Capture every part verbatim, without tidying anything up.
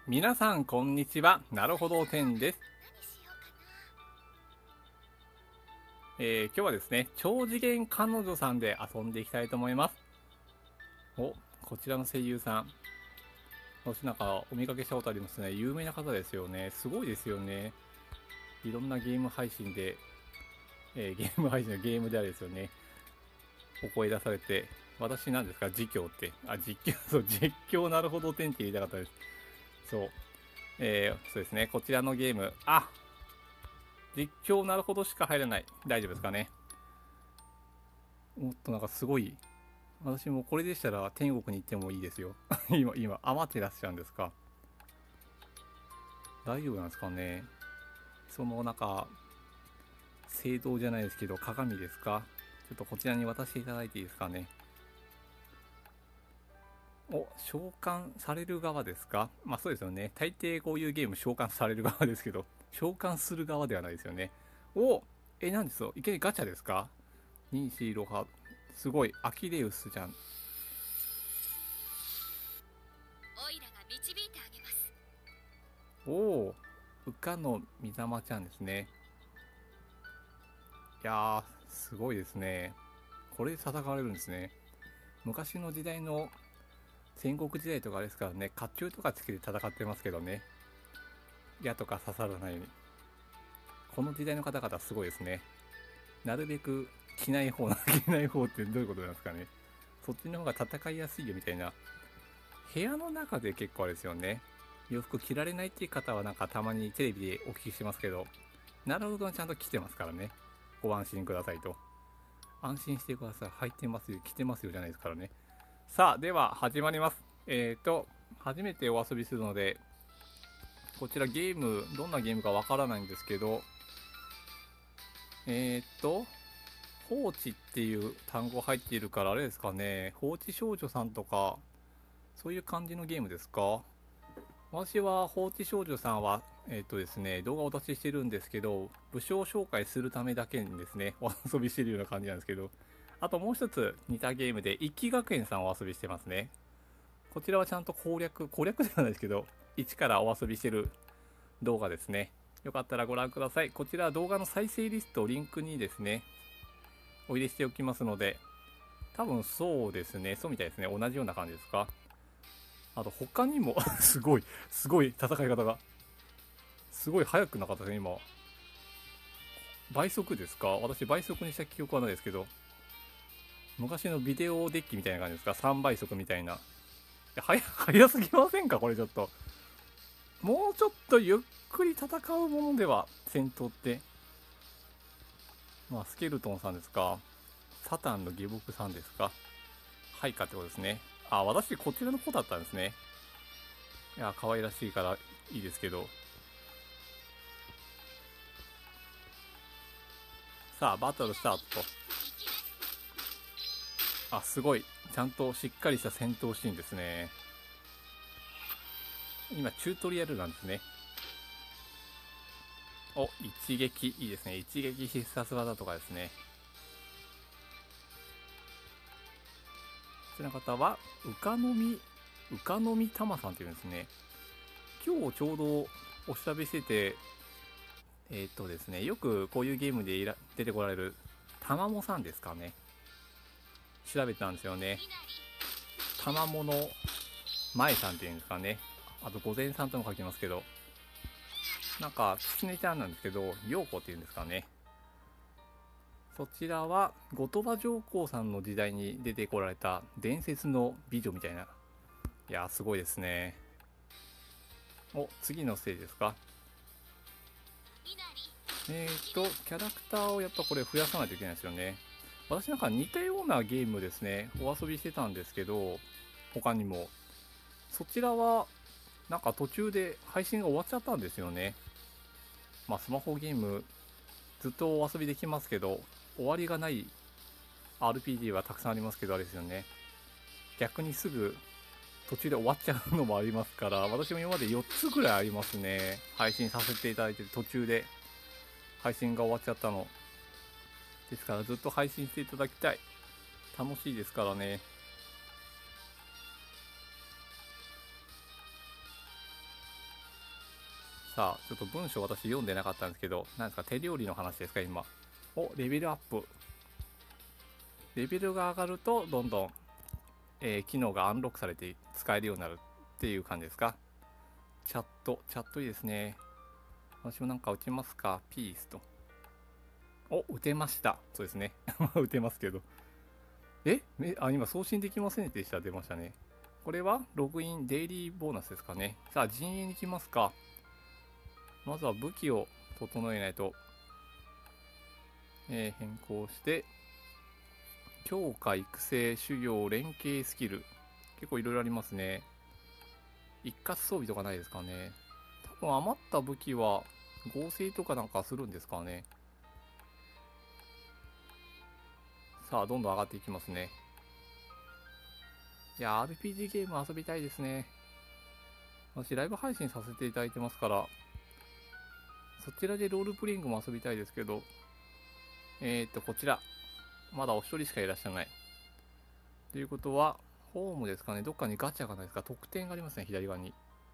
皆さんこんにちは。なるほどてんです。えー、今日はですね、超次元彼女さんで遊んでいきたいと思います。お、こちらの声優さん。私なんかお見かけしたことありますね。有名な方ですよね。すごいですよね。いろんなゲーム配信で、えー、ゲーム配信のゲームであれですよね。お声出されて、私なんですか実況って。あ、実況、そう、実況なるほどてんって言いたかったです。そう。えー、そうですね。こちらのゲーム。あ、実況なるほどしか入らない。大丈夫ですかね。もっとなんかすごい。私もこれでしたら天国に行ってもいいですよ。今、今、余ってらっしゃるんですか。大丈夫なんですかね。そのなんか、聖堂じゃないですけど、鏡ですか。ちょっとこちらに渡していただいていいですかね。お、召喚される側ですか。まあそうですよね。大抵こういうゲーム召喚される側ですけど、召喚する側ではないですよね。お、え、なんですよ。いきなりガチャですか。に、よん、ろく、すごい。アキレウスじゃん。 オイラが導いてあげます。 おお、ウカのみざまちゃんですね。いやー、すごいですね。これで戦われるんですね。昔の時代の戦国時代とかですからね、甲冑とかつけて戦ってますけどね。矢とか刺さらないように。この時代の方々すごいですね。なるべく着ない方な、着ない方ってどういうことなんですかね。そっちの方が戦いやすいよみたいな。部屋の中で結構あれですよね。洋服着られないっていう方はなんかたまにテレビでお聞きしますけど、なるほどちゃんと着てますからね。ご安心くださいと。安心してください。履いてますよ、着てますよじゃないですからね。さあ、では始まります。えーと、初めてお遊びするので、こちらゲーム、どんなゲームかわからないんですけど、えーと、放置っていう単語入っているからあれですかね、放置少女さんとか、そういう感じのゲームですか。私は放置少女さんは、えっ、とですね、動画をお出ししてるんですけど、武将紹介するためだけにですね、お遊びしてるような感じなんですけど、あともう一つ似たゲームで、一期学園さんをお遊びしてますね。こちらはちゃんと攻略、攻略ではないですけど、一からお遊びしてる動画ですね。よかったらご覧ください。こちら動画の再生リスト、リンクにですね、お入れしておきますので、多分そうですね、そうみたいですね。同じような感じですか。あと他にもすごい、すごい戦い方が。すごい速くなかったですね、今。倍速ですか。私倍速にした記憶はないですけど、昔のビデオデッキみたいな感じですか。さんばい速みたいな。いや、速、速すぎませんかこれちょっと。もうちょっとゆっくり戦うものでは、戦闘って。まあ、スケルトンさんですか。サタンの下僕さんですか。はいかってことですね。あ、私こちらの子だったんですね。いや、可愛らしいからいいですけど。さあ、バトルスタートと。あ、すごい。ちゃんとしっかりした戦闘シーンですね。今、チュートリアルなんですね。お、一撃、いいですね。一撃必殺技とかですね。こちらの方は、うかのみ、うかのみたまさんっていうんですね。今日ちょうどおしゃべりしてて、えー、っとですね、よくこういうゲームでいら出てこられる、たまもさんですかね。調べたんですよね。たまもの前さんっていうんですかね。あと、午前さんとも書きますけど、なんか、きつねちゃんなんですけど、陽子っていうんですかね。そちらは、後鳥羽上皇さんの時代に出てこられた伝説の美女みたいな。いやー、すごいですね。お、次のステージですか。えーと、キャラクターをやっぱこれ増やさないといけないですよね。私なんか似たようなゲームですね、お遊びしてたんですけど、他にも。そちらは、なんか途中で配信が終わっちゃったんですよね。まあ、スマホゲーム、ずっとお遊びできますけど、終わりがない アールピージー はたくさんありますけど、あれですよね。逆にすぐ途中で終わっちゃうのもありますから、私も今までよっつぐらいありますね。配信させていただいて途中で配信が終わっちゃったの。ですからずっと配信していただきたい。楽しいですからね。 さあ、ちょっと文章私読んでなかったんですけど、なんですか、手料理の話ですか、今。お、レベルアップ。レベルが上がると、どんどん、えー機能がアンロックされて使えるようになるっていう感じですか。チャット、チャットいいですね。私もなんか打ちますか、ピースと。お、打てました。そうですね。打てますけど。ええあ、今送信できませんでした。出ましたね。これはログインデイリーボーナスですかね。さあ、陣営に行きますか。まずは武器を整えないと。えー変更して、強化育成修行連携スキル。結構いろいろありますね。一括装備とかないですかね。多分余った武器は合成とかなんかするんですかね。さあ、どんどん上がっていきますね。いやー、アールピージー ゲーム遊びたいですね。私、ライブ配信させていただいてますから、そちらでロールプレイングも遊びたいですけど、えーっと、こちら。まだお一人しかいらっしゃらない。ということは、ホームですかね。どっかにガチャがないですか。特典がありますね、左側に。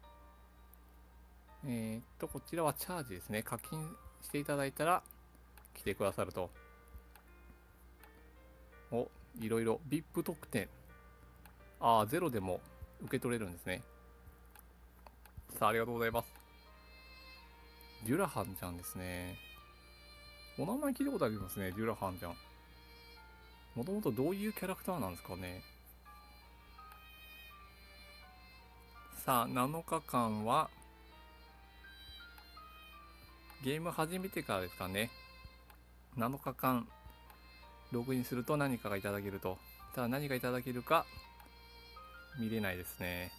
えーっと、こちらはチャージですね。課金していただいたら、来てくださると。お、いろいろ。ブイアイピー 特典。ああ、ゼロでも受け取れるんですね。さあ、ありがとうございます。デュラハンちゃんですね。お名前聞いたことありますね、デュラハンちゃん。もともとどういうキャラクターなんですかね。さあ、なのかかんは、ゲーム始めてからですかね。なのかかん、ログインすると何かがいただけると。ただ何がいただけるか、見れないですね。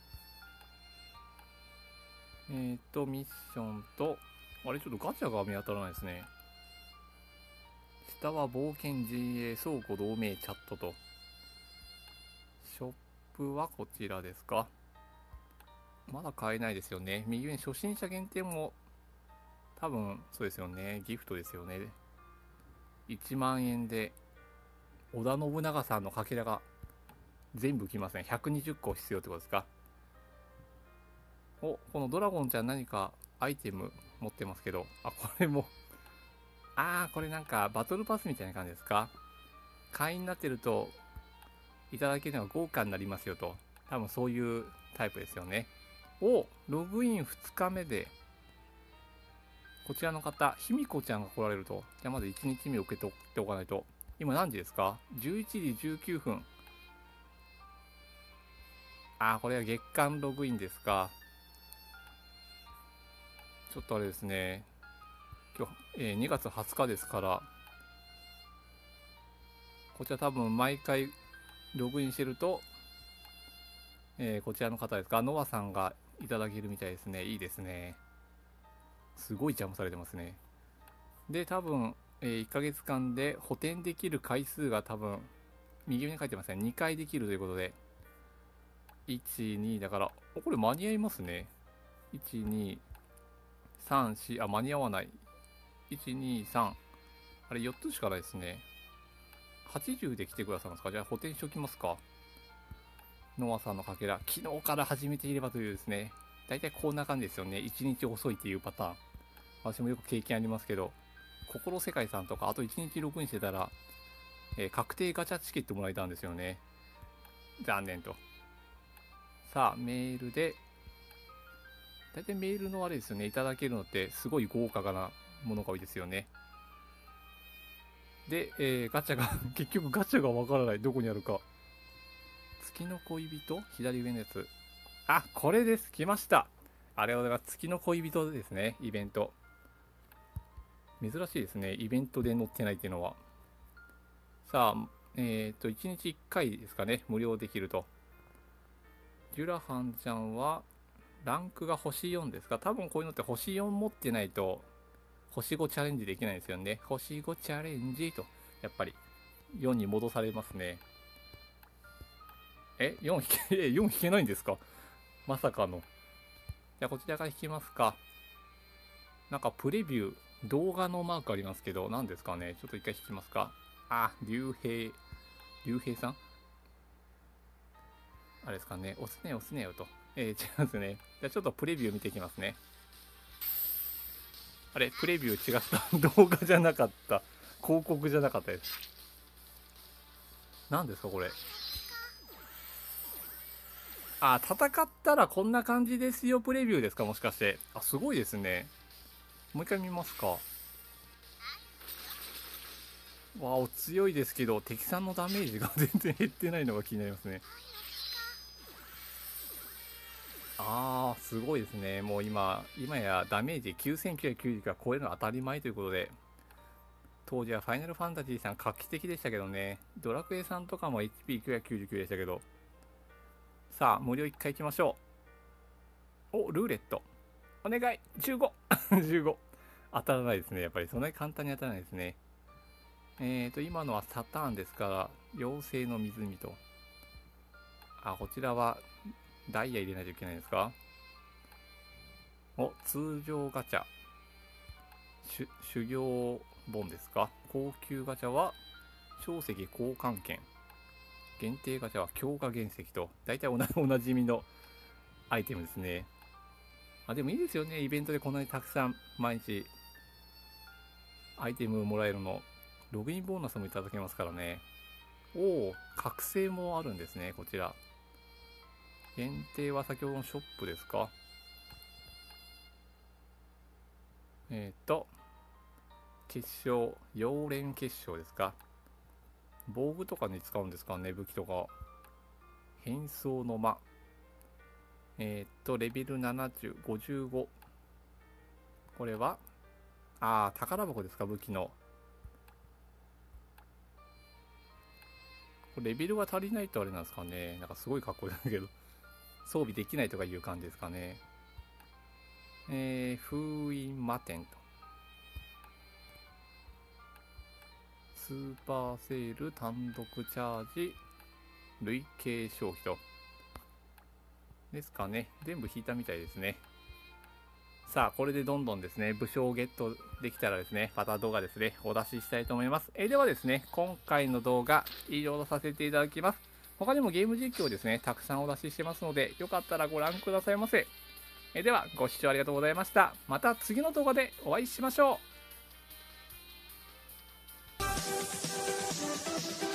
えーと、ミッションと、あれちょっとガチャが見当たらないですね。下は冒険 ジーエー 倉庫同盟チャットと。ショップはこちらですか。まだ買えないですよね。右上に初心者限定も、多分そうですよね。ギフトですよね。いちまんえんで、織田信長さんのかけらが全部きますね。ひゃくにじゅっこ必要ってことですか。お、このドラゴンちゃん何かアイテム持ってますけど、あ、これもあー、これなんかバトルパスみたいな感じですか。会員になってると、いただけるのが豪華になりますよと。多分そういうタイプですよね。お、ログインふつかめで、こちらの方、ひみこちゃんが来られると。じゃあまずいちにちめを受け取っておかないと。今何時ですか ?じゅういちじじゅうきゅうふん。あー、これは月間ログインですか。ちょっとあれですね。今日、えーにがつはつかですから、こちら多分毎回ログインしてると、えーこちらの方ですか、ノアさんがいただけるみたいですね。いいですね。すごいジャンプされてますね。で、多分、えーいっかげつかんで補填できる回数が多分、右上に書いてますね。にかいできるということで、いち、にだから、おこれ間に合いますね。いち、に、さん、よん、あ、間に合わない。いち、に、さん。あれよっつしかないですね。はちじゅうで来てくださるんですか。じゃあ補填しておきますか。ノアさんのかけら、昨日から始めていればというですね。大体こんな感じですよね。いちにち遅いっていうパターン。私もよく経験ありますけど、心世界さんとかあといちにちログインしてたら、えー確定ガチャチケットもらえたんですよね。残念と。さあ、メールで、大体メールのあれですよね。いただけるのってすごい豪華なものが多いですよね。で、えーガチャが結局ガチャがわからない。どこにあるか。月の恋人左上のやつ。あ、これです。来ました。ありがとうございます。月の恋人ですね。イベント。珍しいですね。イベントで載ってないっていうのは。さあ、えっ、ー、と、いちにちいっかいですかね。無料できると。デュラハンちゃんは、ランクが星よんですか。多分こういうのって星よん持ってないと、星ごチャレンジできないですよね。星ごチャレンジと、やっぱり、よんに戻されますね。え ?よん 引け、よん引けないんですか。まさかの。じゃあこちらから引きますか。なんかプレビュー、動画のマークありますけど、何ですかね。ちょっと一回引きますか。あ、竜兵、竜兵さんあれですかね。押すね、押すねよと。えー、違いますね。じゃあちょっとプレビュー見ていきますね。 あれ、プレビュー違った。動画じゃなかった。広告じゃなかったです。何ですかこれ。あ、戦ったらこんな感じですよプレビューですか、もしかして。あ、すごいですね。もう一回見ますか。わお、強いですけど敵さんのダメージが全然減ってないのが気になりますね。あー、すごいですね。もう今今やダメージきゅうせんきゅうひゃくきゅうじゅうが超えるのは当たり前ということで、当時はファイナルファンタジーさん画期的でしたけどね。ドラクエさんとかも エイチピーきゅうひゃくきゅうじゅうきゅう でしたけど。さあ無料いっかい行きましょう。お、ルーレットお願い。じゅうご じゅうご当たらないですね。やっぱりそんなに簡単に当たらないですね。えーと今のはサターンですから、妖精の湖と、あ、こちらはダイヤ入れないといけないんですか。お、通常ガチャし修行本ですか。高級ガチャは小石交換券、限定ガチャは強化原石と、大体おなおなじみのアイテムですね。あ、でもいいですよね、イベントでこんなにたくさん毎日アイテムもらえるの。ログインボーナスもいただけますからね。おお、覚醒もあるんですね、こちら。限定は先ほどのショップですか。えっ、ー、と、結晶、妖蓮結晶ですか。防具とかに使うんですかね、武器とか。変装の間。えっ、ー、と、レベルななじゅう、ごじゅうご。これは、あー、宝箱ですか、武器の。レベルが足りないとあれなんですかね。なんかすごいかっこいいんだけど。装備できないとかいう感じですかね。えー、封印魔点と。スーパーセール単独チャージ累計消費と。ですかね。全部引いたみたいですね。さあ、これでどんどんですね、武将をゲットできたらですね、また動画ですね、お出ししたいと思います。えー、ではですね、今回の動画、以上とさせていただきます。他にもゲーム実況をですね、たくさんお出ししてますので、よかったらご覧くださいませ。えー、では、ご視聴ありがとうございました。また次の動画でお会いしましょう。